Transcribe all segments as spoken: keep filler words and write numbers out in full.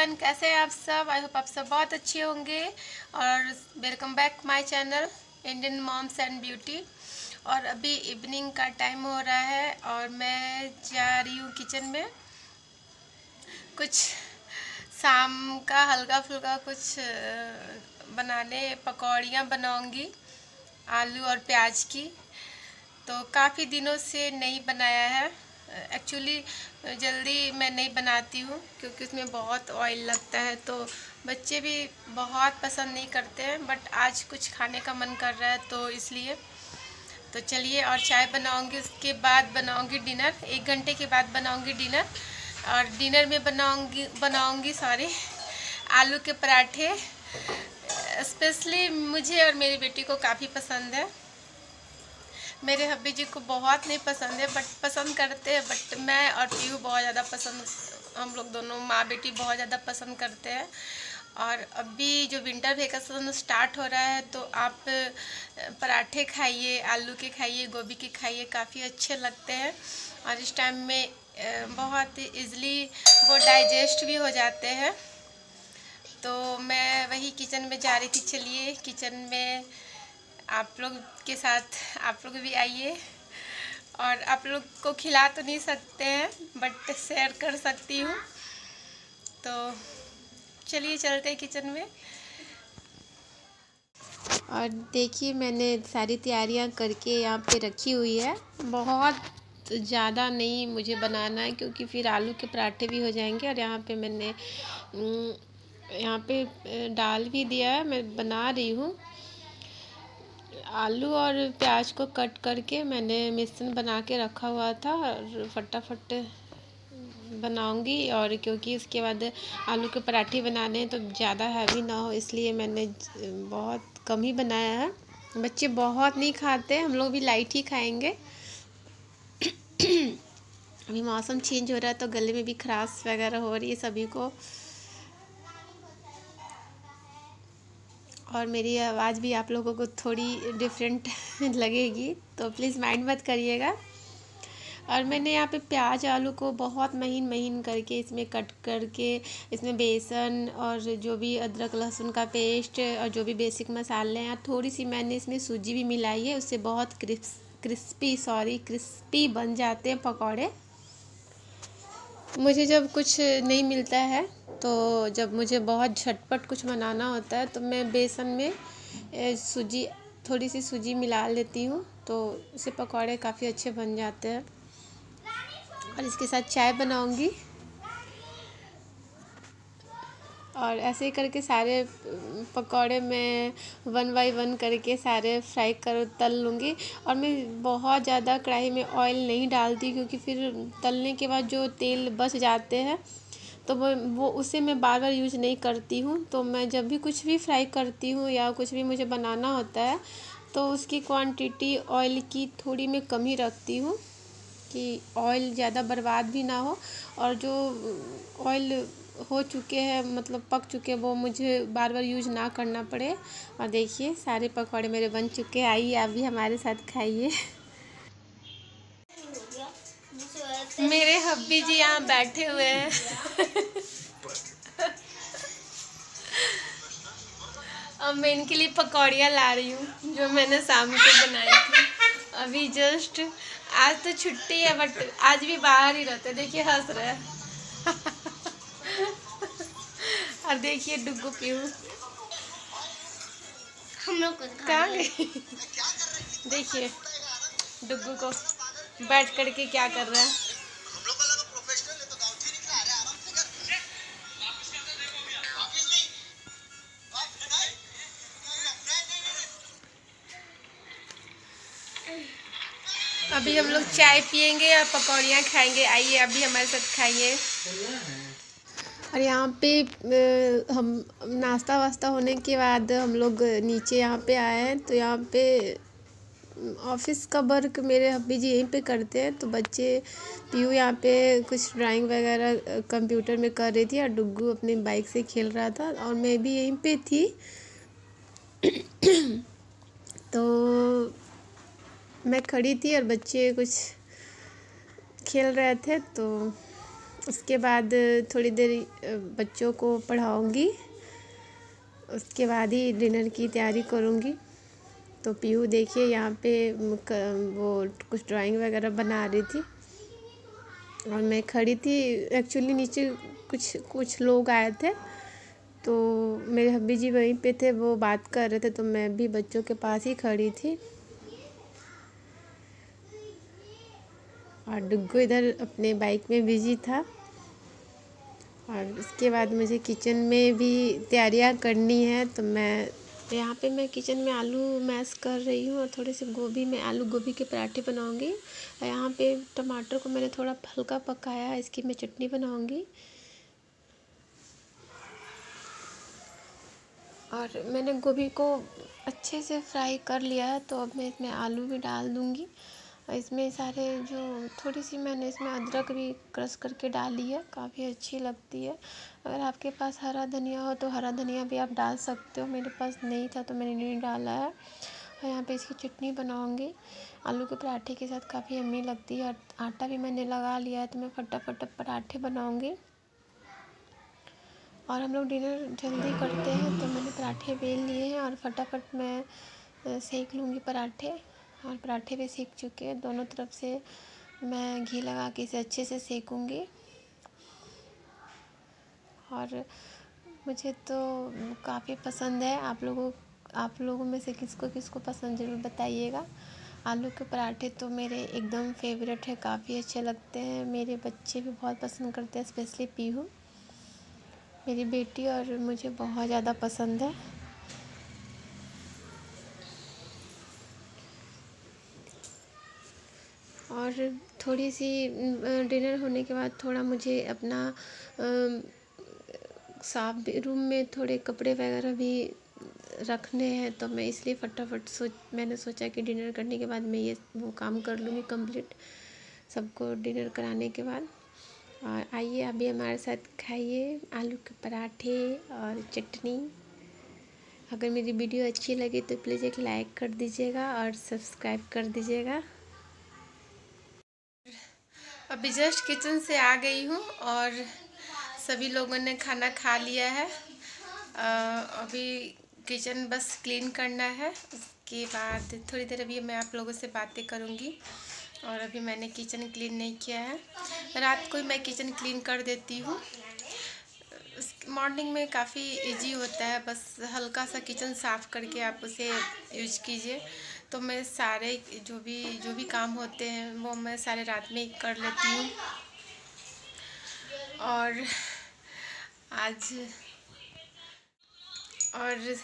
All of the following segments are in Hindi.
एवरीवन, कैसे हैं आप सब। आई होप आप सब बहुत अच्छे होंगे और welcome back my channel Indian moms and beauty. और अभी इवनिंग का टाइम हो रहा है और मैं जा रही हूँ किचन में कुछ शाम का हल्का फुल्का कुछ बनाने। पकौड़ियाँ बनाऊँगी आलू और प्याज की। तो काफ़ी दिनों से नहीं बनाया है। एक्चुअली जल्दी मैं नहीं बनाती हूँ क्योंकि उसमें बहुत ऑयल लगता है, तो बच्चे भी बहुत पसंद नहीं करते हैं। बट आज कुछ खाने का मन कर रहा है तो इसलिए तो चलिए। और चाय बनाऊँगी, उसके बाद बनाऊँगी डिनर। एक घंटे के बाद बनाऊँगी डिनर। और डिनर में बनाऊँगी बनाऊँगी सॉरी आलू के पराठे। स्पेशली मुझे और मेरी बेटी को काफ़ी पसंद है। मेरे हब्बी जी को बहुत नहीं पसंद है, बट पसंद करते हैं। बट मैं और पीहू बहुत ज़्यादा पसंद, हम लोग दोनों माँ बेटी बहुत ज़्यादा पसंद करते हैं। और अभी जो विंटर वेकेशन स्टार्ट हो रहा है तो आप पराठे खाइए, आलू के खाइए, गोभी के खाइए, काफ़ी अच्छे लगते हैं। और इस टाइम में बहुत ईज़िली वो डाइजेस्ट भी हो जाते हैं। तो मैं वही किचन में जा रही थी। चलिए किचन में आप लोग के साथ आप लोग भी आइए। और आप लोग को खिला तो नहीं सकते हैं बट शेयर कर सकती हूँ। तो चलिए चलते हैं किचन में। और देखिए मैंने सारी तैयारियां करके यहाँ पे रखी हुई है। बहुत ज़्यादा नहीं मुझे बनाना है क्योंकि फिर आलू के पराठे भी हो जाएंगे। और यहाँ पे मैंने यहाँ पे डाल भी दिया है, मैं बना रही हूँ। आलू और प्याज को कट करके मैंने मिश्रण बना के रखा हुआ था और फटाफट बनाऊंगी। और क्योंकि इसके बाद आलू के पराठे बनाने हैं तो ज़्यादा हैवी ना हो, इसलिए मैंने बहुत कम ही बनाया है। बच्चे बहुत नहीं खाते, हम लोग भी लाइट ही खाएंगे। अभी मौसम चेंज हो रहा है तो गले में भी खराश वगैरह हो रही है सभी को, और मेरी आवाज़ भी आप लोगों को थोड़ी डिफरेंट लगेगी तो प्लीज़ माइंड मत करिएगा। और मैंने यहाँ पे प्याज आलू को बहुत महीन महीन करके इसमें कट करके इसमें बेसन और जो भी अदरक लहसुन का पेस्ट और जो भी बेसिक मसाले हैं, थोड़ी सी मैंने इसमें सूजी भी मिलाई है। उससे बहुत क्रिस्प क्रिस्पी सॉरी क्रिस्पी बन जाते हैं पकौड़े। मुझे जब कुछ नहीं मिलता है तो जब मुझे बहुत झटपट कुछ बनाना होता है तो मैं बेसन में सूजी थोड़ी सी सूजी मिला लेती हूँ, तो इससे पकौड़े काफ़ी अच्छे बन जाते हैं। और इसके साथ चाय बनाऊँगी और ऐसे ही करके सारे पकौड़े मैं वन बाई वन करके सारे फ्राई कर तल लूँगी। और मैं बहुत ज़्यादा कढ़ाई में ऑयल नहीं डालती क्योंकि फिर तलने के बाद जो तेल बच जाते हैं तो वो वो उसे मैं बार बार यूज नहीं करती हूँ। तो मैं जब भी कुछ भी फ्राई करती हूँ या कुछ भी मुझे बनाना होता है तो उसकी क्वांटिटी ऑयल की थोड़ी मैं कम ही रखती हूँ कि ऑयल ज़्यादा बर्बाद भी ना हो। और जो ऑयल हो चुके हैं मतलब पक चुके हैं वो मुझे बार बार यूज ना करना पड़े। और देखिए सारे पकौड़े मेरे बन चुके हैं। आइए आप भी हमारे साथ खाइए। मेरे हब्बी जी यहाँ बैठे हुए हैं। अब मैं इनके लिए पकौड़ियाँ ला रही हूँ जो मैंने शाम को बनाई थी अभी जस्ट। आज तो छुट्टी है बट आज भी बाहर ही रहते। देखिए हंस रहे हैं। और देखिए डुग्गू पीहू हम लोग कहाँ गए। देखिए डुग्गू को बैठ करके क्या कर रहा है। अभी हम लोग चाय पियेंगे और पकौड़ियाँ खाएंगे। आइए अभी हमारे साथ खाइए। और यहाँ पे हम नाश्ता वास्ता होने के बाद हम लोग नीचे यहाँ पे आए हैं। तो यहाँ पे ऑफिस का वर्क मेरे हब्बी जी यहीं पे करते हैं। तो बच्चे पीयू यहाँ पे कुछ ड्राइंग वगैरह कंप्यूटर में कर रही थी और डुग्गू अपनी बाइक से खेल रहा था और मैं भी यहीं पे थी। तो मैं खड़ी थी और बच्चे कुछ खेल रहे थे तो उसके बाद थोड़ी देर बच्चों को पढ़ाऊँगी, उसके बाद ही डिनर की तैयारी करूँगी। तो पीहू देखिए यहाँ पे वो कुछ ड्राइंग वगैरह बना रही थी और मैं खड़ी थी। एक्चुअली नीचे कुछ कुछ लोग आए थे, तो मेरे हब्बी जी वहीं पे थे, वो बात कर रहे थे, तो मैं भी बच्चों के पास ही खड़ी थी। और डुग्गू इधर अपने बाइक में बिजी था। और उसके बाद मुझे किचन में भी तैयारियां करनी है, तो मैं यहाँ पे मैं किचन में आलू मैश कर रही हूँ और थोड़े से गोभी में आलू गोभी के पराठे बनाऊंगी। और यहाँ पे टमाटर को मैंने थोड़ा हल्का पकाया है, इसकी मैं चटनी बनाऊंगी। और मैंने गोभी को अच्छे से फ्राई कर लिया है, तो अब मैं इसमें आलू भी डाल दूँगी। और इसमें सारे जो थोड़ी सी मैंने इसमें अदरक भी क्रश करके डाली है, काफ़ी अच्छी लगती है। अगर आपके पास हरा धनिया हो तो हरा धनिया भी आप डाल सकते हो, मेरे पास नहीं था तो मैंने नहीं डाला है। और यहाँ पे इसकी चटनी बनाऊँगी आलू के पराठे के साथ, काफ़ी यम्मी लगती है। आटा भी मैंने लगा लिया है, तो मैं फटाफट पराठे बनाऊँगी। और हम लोग डिनर जल्दी करते हैं, तो मैंने पराठे बेल लिए हैं और फटाफट मैं सेक लूँगी पराठे। और पराठे भी सेक चुके हैं, दोनों तरफ से मैं घी लगा के इसे अच्छे से सेकूँगी। और मुझे तो काफ़ी पसंद है, आप लोगों आप लोगों में से किसको किसको पसंद ज़रूर बताइएगा। आलू के पराठे तो मेरे एकदम फेवरेट है, काफ़ी अच्छे लगते हैं। मेरे बच्चे भी बहुत पसंद करते हैं, स्पेशली पीहू मेरी बेटी, और मुझे बहुत ज़्यादा पसंद है। और थोड़ी सी डिनर होने के बाद थोड़ा मुझे अपना साफ रूम में थोड़े कपड़े वगैरह भी रखने हैं, तो मैं इसलिए फटाफट सोच मैंने सोचा कि डिनर करने के बाद मैं ये वो काम कर लूँगी कंप्लीट, सबको डिनर कराने के बाद। और आइए अभी हमारे साथ खाइए आलू के पराठे और चटनी। अगर मेरी वीडियो अच्छी लगी तो प्लीज़ एक लाइक कर दीजिएगा और सब्सक्राइब कर दीजिएगा। अभी जस्ट किचन से आ गई हूँ और सभी लोगों ने खाना खा लिया है। अभी किचन बस क्लीन करना है, उसके बाद थोड़ी देर अभी मैं आप लोगों से बातें करूँगी। और अभी मैंने किचन क्लीन नहीं किया है, रात को ही मैं किचन क्लीन कर देती हूँ। मॉर्निंग में काफ़ी इजी होता है, बस हल्का सा किचन साफ़ करके आप उसे यूज कीजिए। तो मैं सारे जो भी जो भी काम होते हैं वो मैं सारे रात में ही कर लेती हूँ। और आज और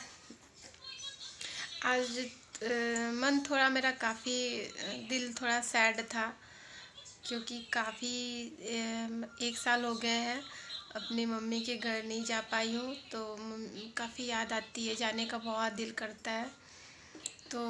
आज मन थोड़ा मेरा काफ़ी दिल थोड़ा सैड था, क्योंकि काफ़ी एक साल हो गए हैं अपनी मम्मी के घर नहीं जा पाई हूँ। तो काफ़ी याद आती है, जाने का बहुत दिल करता है, तो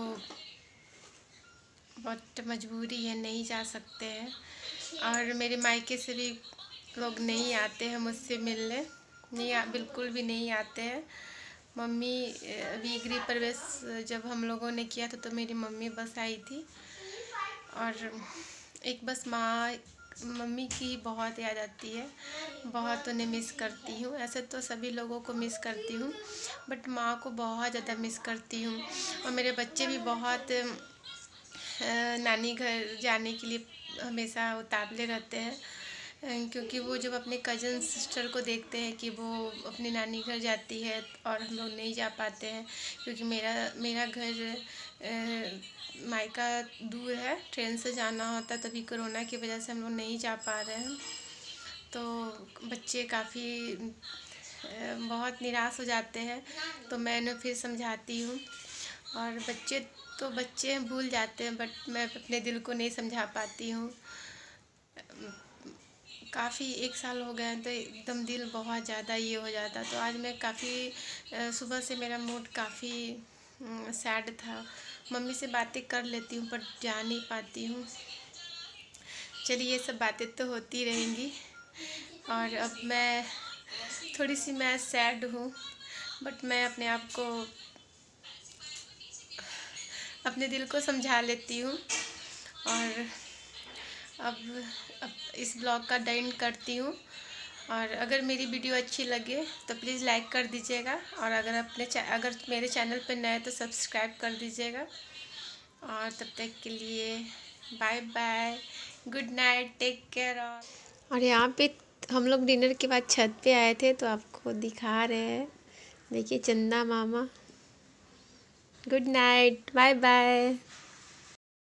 बहुत मजबूरी है, नहीं जा सकते हैं। और मेरे मायके से भी लोग नहीं आते हैं मुझसे मिलने, नहीं आ, बिल्कुल भी नहीं आते हैं। मम्मी अभी गृह प्रवेश जब हम लोगों ने किया था तो मेरी मम्मी बस आई थी, और एक बस माँ मम्मी की बहुत याद आती है, बहुत उन्हें मिस करती हूँ। ऐसे तो सभी लोगों को मिस करती हूँ, बट माँ को बहुत ज़्यादा मिस करती हूँ। और मेरे बच्चे भी बहुत नानी घर जाने के लिए हमेशा उतावले रहते हैं, क्योंकि वो जब अपने कज़न सिस्टर को देखते हैं कि वो अपनी नानी घर जाती है और हम लोग नहीं जा पाते हैं, क्योंकि मेरा मेरा घर मायका दूर है, ट्रेन से जाना होता, तभी कोरोना की वजह से हम लोग नहीं जा पा रहे हैं। तो बच्चे काफ़ी बहुत निराश हो जाते हैं, तो मैं उन्हें फिर समझाती हूँ। और बच्चे तो बच्चे भूल जाते हैं, बट मैं अपने दिल को नहीं समझा पाती हूँ। काफ़ी एक साल हो गया तो एकदम दिल बहुत ज़्यादा ये हो जाता। तो आज मैं काफ़ी सुबह से मेरा मूड काफ़ी सैड था। मम्मी से बातें कर लेती हूँ पर जा नहीं पाती हूँ। चलिए, ये सब बातें तो होती रहेंगी। और अब मैं थोड़ी सी मैं सैड हूँ, बट मैं अपने आप को अपने दिल को समझा लेती हूँ। और अब अब इस ब्लॉग का एंड करती हूँ। और अगर मेरी वीडियो अच्छी लगे तो प्लीज़ लाइक कर दीजिएगा, और अगर अपने अगर मेरे चैनल पर नए तो सब्सक्राइब कर दीजिएगा। और तब तक के लिए bye bye, good night, take care. और यहाँ पे हम लोग डिनर के बाद छत पे आए थे तो आपको दिखा रहे हैं, देखिए चंदा मामा। Good night, bye bye.